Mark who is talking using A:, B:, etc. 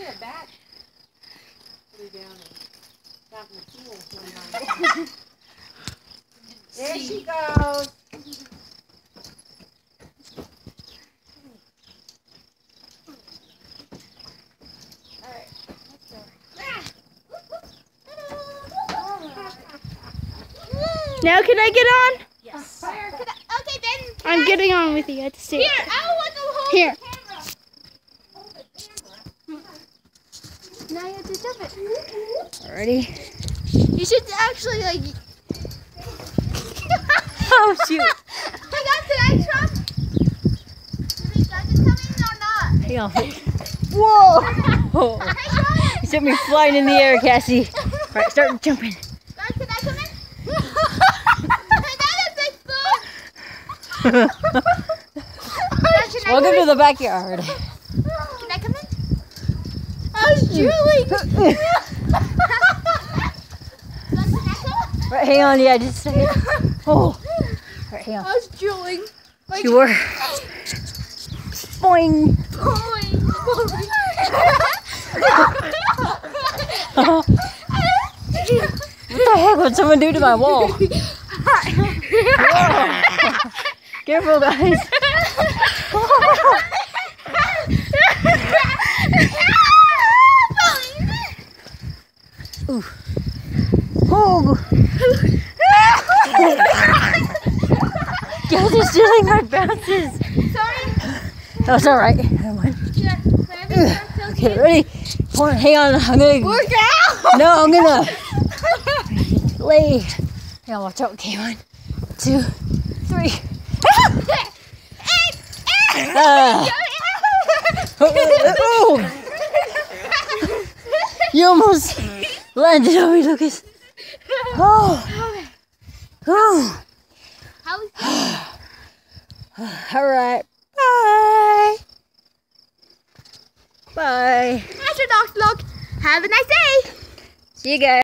A: a bat flew down and got in the pool one night. There she goes. Alright, let's go.
B: Now can I get on?
A: Yes.
C: Okay, then.
B: I'm getting on with you at the stage.
C: Here, I want to hold
B: Here.
C: the camera. Hold the camera. Now you have to jump it.
B: Ready?
C: You should actually like.
B: Oh shoot!
C: I got the ice drop. You guys is coming or not?
B: Hang on. Whoa! Oh.
C: Hey,
B: You sent me flying in the air, Cassie. Alright, start jumping.
C: guys, can I come in?
B: Welcome to the backyard.
C: Can I come in? Oh, Julie!
B: Right, hang on, yeah, just a second. Oh. Right, hang on.
C: I was drooling. Like,
B: Sure. Boing.
C: boing,
B: What the heck would someone do to my wall? Careful, guys. Ooh. Oh. Guys are stealing my bounces.
C: Sorry.
B: That's alright. Never mind.
C: Sure.
B: Okay, ready? Hold on, hang on. I'm gonna
C: Work out.
B: No, I'm gonna lay. Hang on, watch out. Okay, 1, 2, 3. Oh. You almost landed on me, Lucas. Oh. Oh. Alright. Bye. Bye.
C: Astronaut vlog. Have a nice day.
B: See you guys.